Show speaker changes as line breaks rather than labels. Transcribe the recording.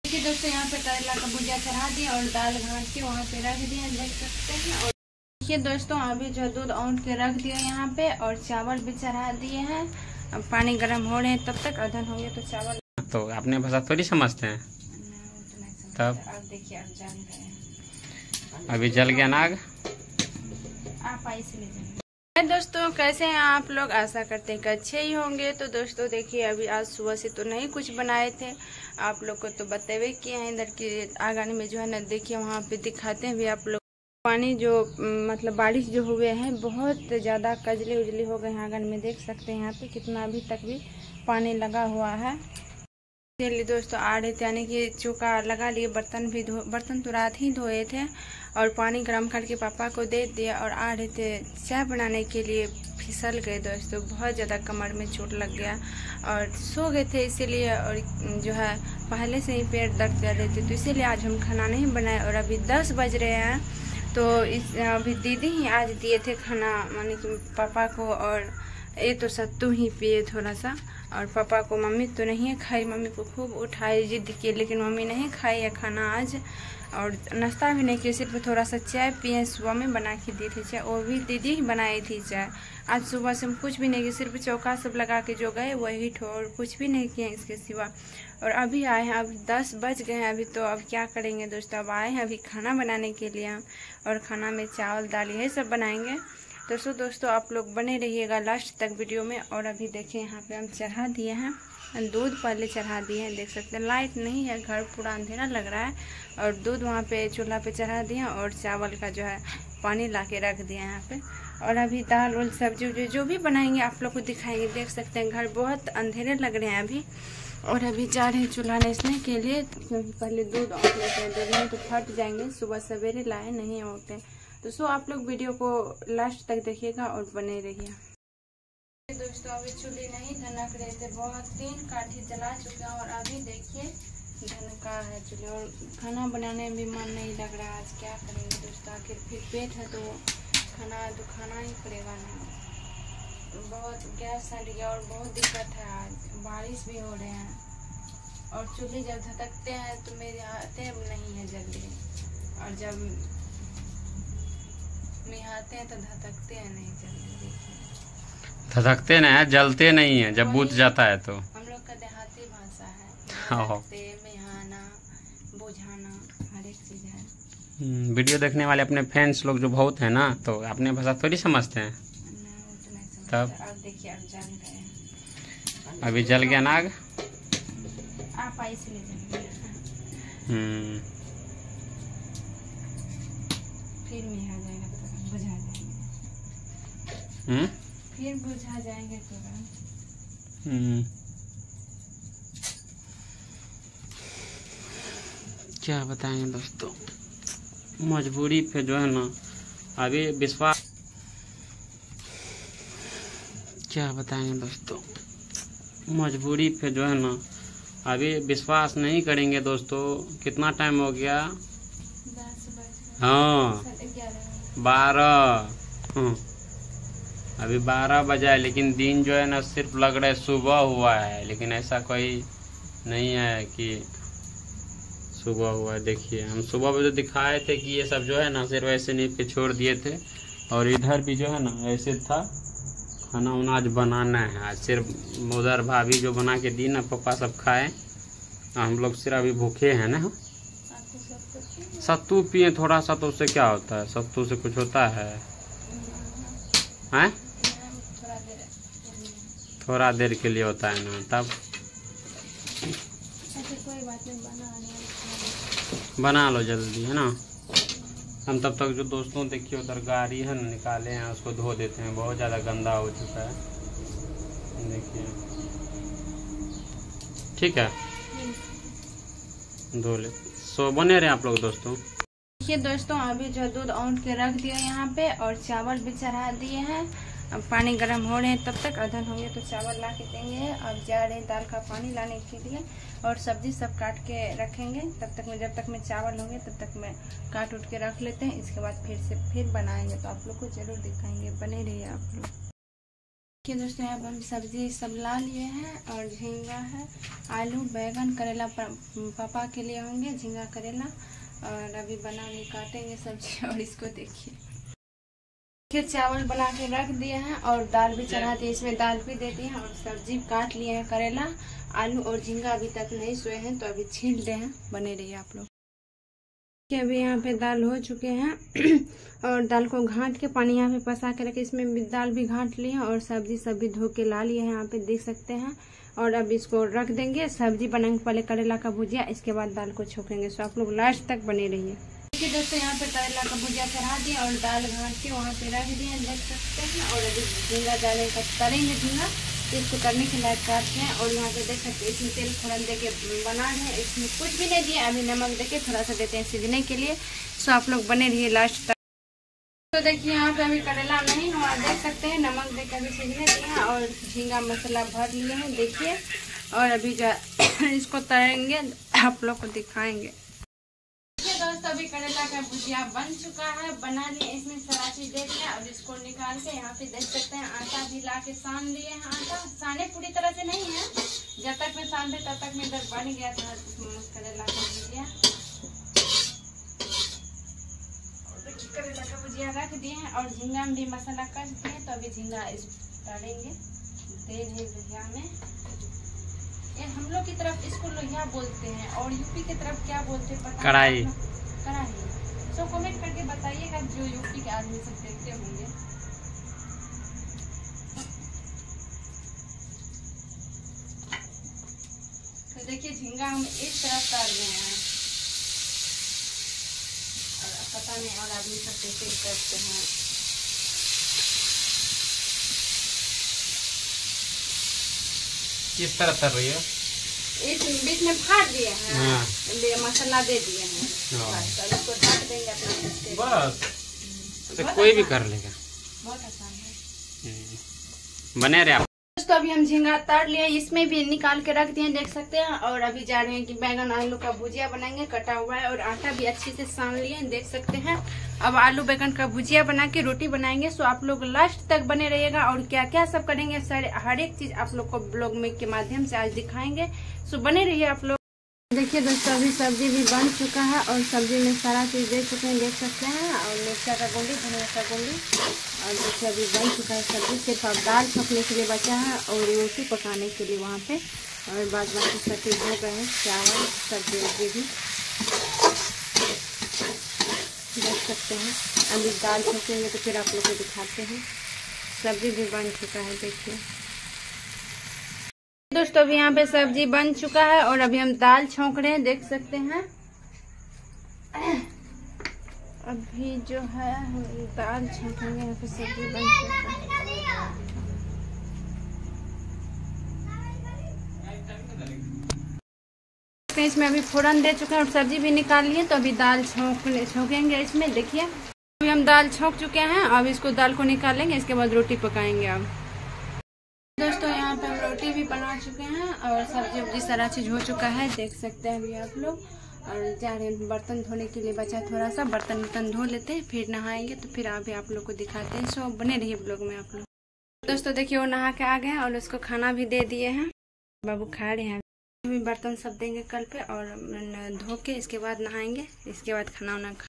देखिए दोस्तों, यहाँ पे करेला का भुजिया चढ़ा दिया और दाल घाट के वहाँ पे रख दिया, देख सकते हैं। और देखिए दोस्तों, अभी जो दूध औंट के रख दिया यहाँ पे और चावल भी चढ़ा दिए हैं। अब पानी गर्म हो रहे हैं, तब तक अदन होंगे तो चावल।
तो अपने भाषा थोड़ी समझते हैं। तब
अब देखिए, अब जल गए,
अभी जल गया नाग।
आप आई से ले जाइए। दोस्तों, कैसे हैं आप लोग? आशा करते हैं कि अच्छे ही होंगे। तो दोस्तों देखिए, अभी आज सुबह से तो नहीं कुछ बनाए थे, आप लोग को तो बतेवे किए हैं। इधर के आंगन में जो है ना, देखिए वहाँ पे दिखाते हैं भी आप लोग। पानी जो मतलब बारिश जो हुए हैं, बहुत ज़्यादा कजले उजले हो गए हैं आंगन में, देख सकते हैं यहाँ पे कितना अभी तक भी पानी लगा हुआ है। इसलिए दोस्तों आ रहे थे, यानी कि चौका लगा लिए, बर्तन तो रात ही धोए थे और पानी गर्म करके पापा को दे दिया और आ रहे थे चाय बनाने के लिए। फिसल गए दोस्तों, बहुत ज़्यादा कमर में चोट लग गया और सो गए थे इसीलिए। और जो है पहले से ही पेट दर्द कर रहे थे, तो इसीलिए आज हम खाना नहीं बनाए। और अभी 10 बज रहे हैं, तो अभी दीदी ही आज दिए थे खाना, मानी कि पापा को। और ये तो सत्तू ही पिए थोड़ा सा, और पापा को। मम्मी तो नहीं खाई, मम्मी को खूब उठाई, जिद की, लेकिन मम्मी नहीं खाई है खाना आज। और नाश्ता भी नहीं किया, सिर्फ थोड़ा सा चाय पिए। सुबह में बना के दी थी चाय, वो भी दीदी ही बनाई थी चाय। आज सुबह से हम कुछ भी नहीं किए, सिर्फ चौका सब लगा के जो गए वही ठो, और कुछ भी नहीं किए इसके सिवा। और अभी आए हैं, अब 10 बज गए हैं अभी, तो अब क्या करेंगे दोस्तों? अब आए हैं अभी खाना बनाने के लिए हम, और खाना में चावल दाल यही सब बनाएंगे। तो दोस्तों आप लोग बने रहिएगा लास्ट तक वीडियो में। और अभी देखिए, यहाँ पे हम चढ़ा दिए हैं दूध, पहले चढ़ा दिए हैं, देख सकते हैं। लाइट नहीं है, घर पूरा अंधेरा लग रहा है। और दूध वहाँ पे चूल्हा पे चढ़ा दिया और चावल का जो है पानी ला के रख दिया यहाँ पे। और अभी दाल उल सब्जी जो भी बनाएंगे आप लोग को दिखाएंगे, देख सकते हैं। घर बहुत अंधेरे लग रहे हैं अभी। और अभी जा रहे हैं चूल्हा लेसने के लिए, क्योंकि पहले दूध औंट लेते हैं, दूध में तो फट जाएंगे। सुबह सवेरे लाए नहीं होते। तो आप लोग वीडियो को लास्ट तक देखिएगा और बने रहिए। दोस्तों अभी चूल्हे नहीं धनक रहे थे, बहुत 3 काठी जला चुके हैं। और अभी देखिए धनका है चूल्हे, और खाना बनाने में भी मन नहीं लग रहा है। आज क्या करेंगे दोस्तों? आखिर फिर पेट है तो खाना तो खाना ही पड़ेगा ना। बहुत गैस सट गया और बहुत दिक्कत है। आज बारिश भी हो रहे हैं, और चूल्हे जब धधकते हैं तो मेरे आते नहीं है जल्दी, और जब निहाते हैं तो धधकते हैं नहीं जल्दी। देखिए
धधकते नहीं है, जलते नहीं है, जब बुझ जाता है तो।
हम लोग का देहाती भाषा है, मिहाना, बुझाना, हर एक चीज है।
वीडियो देखने वाले अपने फैंस लोग जो बहुत है ना, तो अपने भाषा थोड़ी समझते हैं। तब
अब देखिए, अब जल गए,
अभी जल गया नाग।
आप आई से ले जाइए। फिर मिहा जाएगा तो बुझा जाएंगे। फिर बुझा जाएंगे तुरंत।
क्या बताएंगे दोस्तों, मजबूरी पे जो है ना अभी विश्वास। क्या बताएंगे दोस्तों, मजबूरी पे जो है ना अभी विश्वास नहीं करेंगे दोस्तों। कितना टाइम हो गया?
10 बजे।
हाँ 12। अभी 12 बजा है, लेकिन दिन जो है ना सिर्फ लग रहा है सुबह हुआ है, लेकिन ऐसा कोई नहीं है कि सुबह हुआ है। देखिए हम सुबह में जो दिखाए थे कि ये सब जो है ना सिर्फ ऐसे नहीं पे छोड़ दिए थे। और इधर भी जो है ना ऐसे था, खाना उना आज बनाना है। आज सिर्फ उधर भाभी जो बना के दी ना, पापा सब खाए, हम लोग सिर्फ अभी भूखे हैं ना। सत्तू पिए थोड़ा सा, तो उससे क्या होता है? सत्तू से कुछ होता है? हैं? थोड़ा देर के लिए होता है ना। तब
कोई बात नहीं,
बना लो जल्दी, है ना। हम तब तक जो दोस्तों देखिए उधर गाड़ी है ना निकाले हैं, उसको धो देते हैं, बहुत ज़्यादा गंदा हो चुका है। देखिए ठीक है, धो ले। सो बने रहे आप लोग दोस्तों।
देखिए दोस्तों, अभी जो दूध औंट के रख दिया यहाँ पे और चावल भी चढ़ा दिए हैं। अब पानी गर्म हो रहे हैं, तब तक अदन होंगे तो चावल ला के देंगे। अब जा रहे हैं दाल का पानी लाने के लिए, और सब्जी सब काट के रखेंगे। तब तक में, जब तक में चावल होंगे तब तक में काट उठ के रख लेते हैं। इसके बाद फिर बनाएंगे, तो आप लोग को जरूर दिखाएंगे, बने रहिए आप लोग। देखिए दोस्तों, यहाँ पर हम सब्जी सब ला लिए हैं और झींगा है, आलू, बैगन, करेला पापा के लिए होंगे, झींगा करेला। और अभी बना के काटेंगे सब्जी। और इसको देखिए चावल बना के रख दिए हैं और दाल भी चढ़ा दी, इसमें दाल भी दे दी है और सब्जी काट लिए हैं, करेला, आलू और झींगा अभी तक नहीं सोए हैं तो अभी छील रहे हैं। बने रहिए आप लोग। अभी यहाँ पे दाल हो चुके हैं और दाल को घाट के पानी यहाँ पे पसा के रखे, इसमें भी दाल भी घाट लिए हैं और सब्जी सब भी धो के ला लिए हैं, यहाँ पे देख सकते हैं। और अब इसको रख देंगे, सब्जी बनाएंगे पहले करेला का भुजिया, इसके बाद दाल को छोकेंगे। सो आप लोग लास्ट तक बने रहिए। देखिए दोस्तों, यहाँ पे करेला का भुजिया चढ़ा दिया और दाल घाट के वहाँ पे रख दिए, देख सकते हैं। और अभी झींगा डाले का तरेंगे झींगा, इसको करने के लायक काटते हैं। और यहाँ पे देख सकते हैं इसमें तेल फोड़न दे के बना रहे हैं, इसमें कुछ भी नहीं दिया, अभी नमक दे के थोड़ा सा देते हैं सीजने के लिए। सो आप लोग बने रहिए लास्ट तक। तो देखिए यहाँ पे अभी करेला नहीं हुआ, देख सकते हैं, नमक दे के अभी सीजने दिया और झींगा मसाला भर लिए हैं, देखिए। और अभी जो इसको तरेंगे, आप लोग को दिखाएंगे। दोस्तों, अभी करेला का भुजिया बन चुका है, बना लिए, इसमें सारा चीज दे दिया। अब इसको निकाल के यहाँ पे देख सकते हैं आटा भी ला के सान लिए हैं। आटा साने पूरी तरह से नहीं है, जब तक मैं सान दे तब तक में इधर बन गया था करेला का भुजिया। करेला का भुजिया रख दिए हैं और झींगा में भी मसाला कस दिए, तो अभी झींगा तड़ेंगे तेल है भुजिया में। हम लोग की तरफ इसको लोहिया बोलते हैं और यूपी की तरफ क्या बोलते हैं पता? कढ़ाई। कढ़ाई। सो कमेंट करके बताइएगा, जो यूपी के आदमी सब देखते होंगे। तो देखिए झींगा हम इस तरफ कर रहे हैं और पता नहीं और आदमी सब कैसे करते हैं।
किस तरह कर रही है?
इस बीच में फाड़ दिए हैं, मसाला दे दिए हैं, बस इसको ढक देंगे अपना
बस। तो कोई भी कर लेगा,
बहुत आसान है।
बने रहे आप।
दोस्तों, अभी हम झींगा तड़ लिए, इसमें भी निकाल के रख दिए, देख सकते हैं। और अभी जा रहे हैं कि बैगन आलू का भुजिया बनाएंगे, कटा हुआ है और आटा भी अच्छे से सान लिए, देख सकते हैं। अब आलू बैगन का भुजिया बना के रोटी बनाएंगे। सो आप लोग लास्ट तक बने रहिएगा और क्या क्या सब करेंगे, सारे हर एक चीज आप लोग को ब्लॉग में के माध्यम से आज दिखाएंगे। सो बने रहिए आप लोग। देखिए दोस्तों, अभी सब्जी भी बन चुका है और सब्जी में सारा चीज दे चुके हैं, देख सकते हैं। और मिर्चा का गुंडी, धनिया का गुंडी, और देखिए अभी बन चुका है सब्जी। सिर्फ अब दाल छौंकने के लिए बचा है और रोटी पकाने के लिए वहाँ पे, और बाद बाकी सब चीज हो गए हैं, चावल सब्जी भी देख सकते हैं। अभी दाल छौंकेंगे तो फिर आप लोग को दिखाते हैं। सब्जी भी बन चुका है, देखिए दोस्तों। अभी यहाँ पे सब्जी बन चुका है और अभी हम दाल छौंक रहे हैं, देख सकते हैं। अभी जो है हम दाल छौंकेंगे, यहाँ पे सब्जी बन चुका है। इसमें अभी फोड़न दे चुके हैं और सब्जी भी निकाल लिए, तो अभी दाल छौंकेंगे इसमें। देखिए अभी हम दाल छौंक चुके हैं, अब इसको दाल को निकालेंगे, इसके बाद रोटी पकाएंगे। अब दोस्तों, यहाँ पे हम रोटी भी बना चुके हैं और सब्जी उब्जी सारा चीज हो चुका है, देख सकते हैं अभी आप लोग। और जा रहे हैं बर्तन धोने के लिए, बचा थोड़ा सा, बर्तन धो लेते हैं, फिर नहाएंगे, तो फिर अभी आप लोग को दिखाते हैं। सो बने रहिए ब्लॉग में आप लोग। दोस्तों देखिए, वो नहा के आ गए हैं और उसको खाना भी दे दिए हैं, बाबू खा रहे हैं। अभी बर्तन सब देंगे कल पे और धो के इसके बाद नहाएंगे, इसके बाद खाना वाना